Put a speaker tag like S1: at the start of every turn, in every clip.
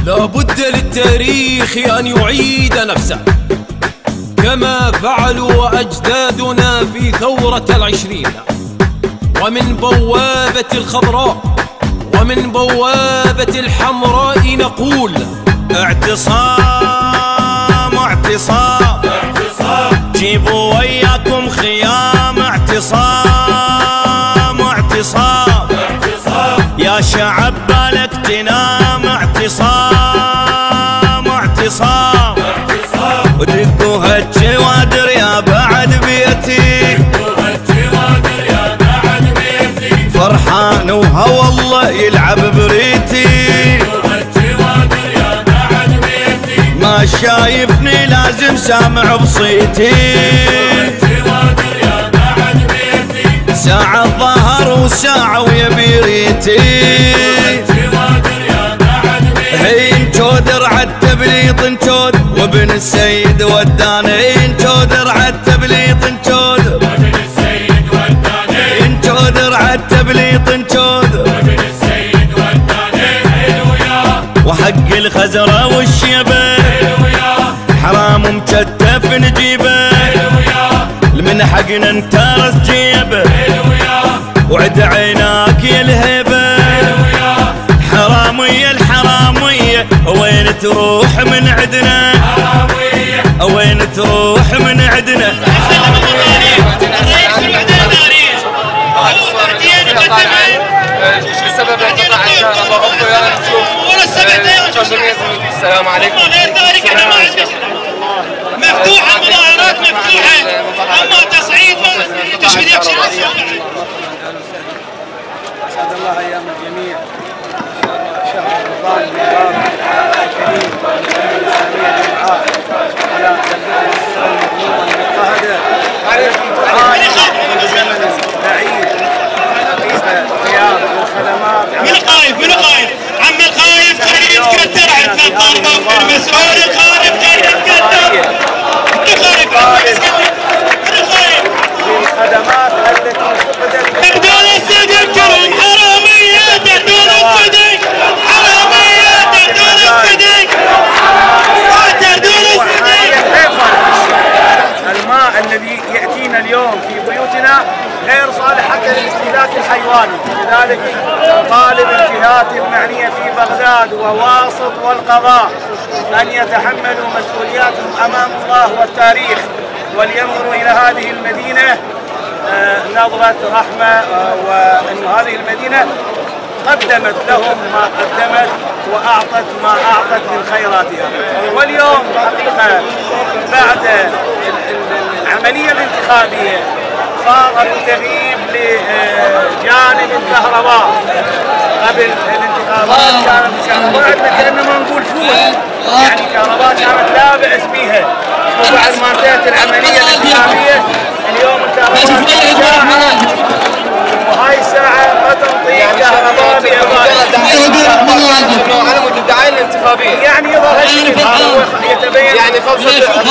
S1: لا بد للتاريخ أن يعيد نفسه كما فعلوا أجدادنا في ثورة العشرين، ومن بوابة الخضراء ومن بوابة الحمراء نقول:
S2: اعتصام اعتصام اعتصام، جيبوا وياكم خيام، اعتصام اعتصام اعتصام، يا شعب بالك تنام، اعتصام اعتصام اعتصام، ودقوا هالجوادر يا بعد بيتي، فرحان وهوى الله يلعب بريتي، ما شايفني لازم سامع بصيتي، ساعة ظهر وساعة ويا بيريتي، هي انشودر عالتبليط انشود وابن السيد وداني، انشودر عالتبليط انشود وابن السيد وداني، انشودر عالتبليط انشود وابن السيد وداني، وحق الخزرة والشيبة حرام مكتف نجيبه، من حقنا انترس جيبه، وعد عيناك يا الهبه، حرامية الحرامية وين تروح من عدنا، وين تروح من عدنا.
S3: السبب انقطاع الكهرباء اخوي انا نشوف السلام عليكم.
S4: مفتوحة المظاهرات مفتوحة، اما تصعيد تشهد يكشف.
S5: اسعد الله ايام الجميع. شهر رمضان المبارك الكريم والامه الاسلاميه جمعاء على بلدتنا المظلومه المضطهده التي تعاني من زمن بعيد حقيقه غياب الخدمات.
S4: من خايف من خايف؟ عم الخايف خليه يتكدر عند الطلبه المسؤول الخايف خليه يتكدر.
S5: الخدمات التي فقدت
S4: تردون الصدق كرم حرامية، تردون الصدق حرامية، تردون الصدق تردون الصدق.
S5: الماء الذي يأتينا اليوم في بيوتنا غير صالح حتى للاستهلاك الحيواني، لذلك نطالب الجهات المعنية في بغداد وواسط والقضاء أن يتحملوا مسؤولياتهم أمام الله والتاريخ، ولينظروا إلى هذه المدينة نظرة رحمة، وأن هذه المدينة قدمت لهم ما قدمت وأعطت ما أعطت من خيراتها. واليوم حقيقة بعد العملية الانتخابية صار التغييب لجانب الكهرباء. قبل الانتخابات كانت الكهرباء كأنما نقول فول، يعني كهرباء كانت لا بأس بها، وبعد ما انتهت العملية الانتخابية اليوم الكهرباء ساعة، وهاي الساعة ما تنطي كهرباء بإضافة
S3: على مود الدعاية الانتخابية،
S5: يعني يظهر هالشيء يتبين،
S3: يعني خلصت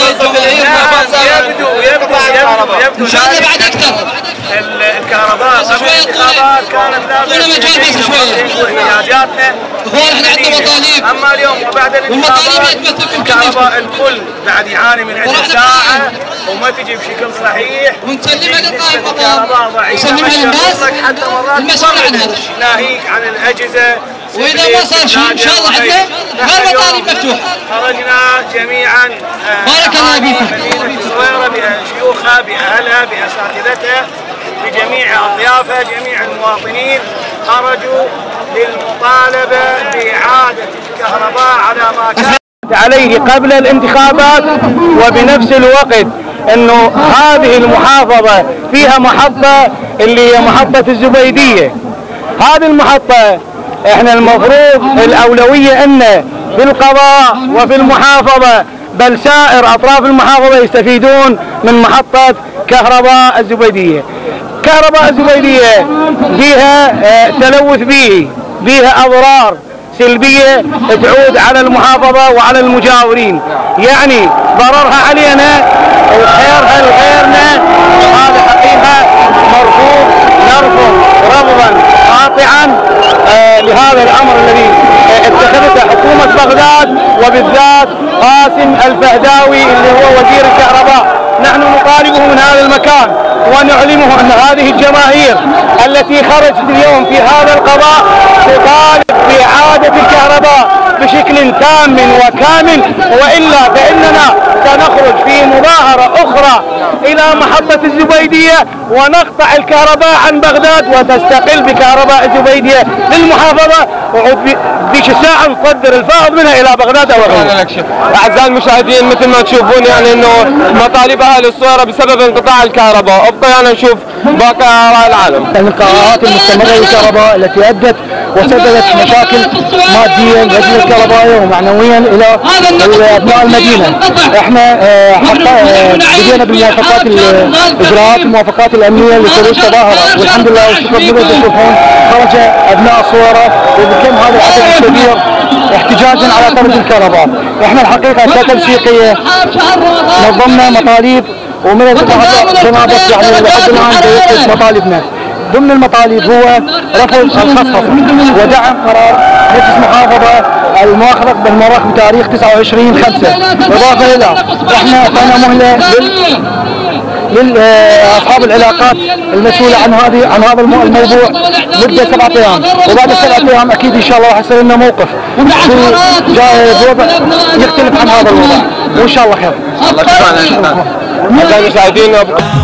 S5: يبدو ان شاء الله بعد اكثر. الكهرباء قبل الانتخابات كانت لا بأس احتياجاتنا، اما اليوم وبعد الانتخابات الكهرباء الكل بعد يعاني من عدة ساعة وما تجي بشكل صحيح،
S4: ونسلمها للقائم
S5: الكهرباء ضعيفة حتى مرات ناهيك عن الأجهزة.
S4: واذا ما صار شيء ان شاء الله عندنا المطالب مفتوحه.
S5: خرجنا جميعا
S4: بارك الله فيكم
S5: مدينه الصويره بشيوخها باهلها باساتذتها بجميع اطيافها، جميع المواطنين خرجوا للمطالبه باعاده الكهرباء على ما كان عليه قبل الانتخابات، وبنفس الوقت انه هذه المحافظه فيها محطه اللي هي محطه الزبيديه. هذه المحطه احنا المفروض الاولويه ان في القضاء وفي المحافظه بل سائر اطراف المحافظه يستفيدون من محطه كهرباء الزبيديه. كهرباء الزبيديه فيها تلوث بيئي، فيها اضرار سلبيه تعود على المحافظه وعلى المجاورين، يعني ضررها علينا وخيرها لغيرنا، وهذا حقيقه مرفوض نرفض رفضا قاطعا لهذا الامر الذي اتخذته حكومة بغداد وبالذات قاسم الفهداوي اللي هو وزير الكهرباء. نحن نطالبه من هذا المكان ونعلمه ان هذه الجماهير التي خرجت اليوم في هذا القضاء تطالب بإعادة الكهرباء بشكل تام وكامل، وإلا فإننا سنخرج في مظاهرة أخرى إلى محطة الزبيدية ونقطع الكهرباء عن بغداد وتستقل بكهرباء الزبيدية للمحافظة، وعود ذيك الساعة نصدر الفائض منها إلى بغداد أو غيرها.
S3: أعزائي المشاهدين، مثل ما تشوفون يعني إنه مطالب أهل الصويرة بسبب انقطاع الكهرباء، أبقى يعني نشوف باقي آراء العالم.
S5: الانقطاعات المستمرة للكهرباء التي أدت وسببت مشاكل ماديا لأجل الكهربائية ومعنويا إلى أبناء المدينة. احنا بدينا بالموافقات الإجراءات الموافقات الأمنية لخروج تظاهرة، والحمد لله والشكر لله تشوفون خرج أبناء الصويرة وبكم هذا العدد الكبير احتجاجا على طرد الكهرباء. احنا الحقيقة كتنسيقية نظمنا مطالب ومن جنابة يعني لحد الآن بيقف مطالبنا. ضمن المطالب هو رفض الخصخصة ودعم قرار مجلس محافظة المؤاخذة بالمراخ بتاريخ 29/5. إضافة إلى احنا اعطينا مهلة لأصحاب العلاقات المسؤولة عن هذا الموضوع مدة 7 أيام، وبعد 7 أيام أكيد إن شاء الله راح يصير لنا موقف بوضع يختلف عن هذا الوضع، وإن شاء الله خير.
S3: الله يشفعنا. أعزائي المشاهدين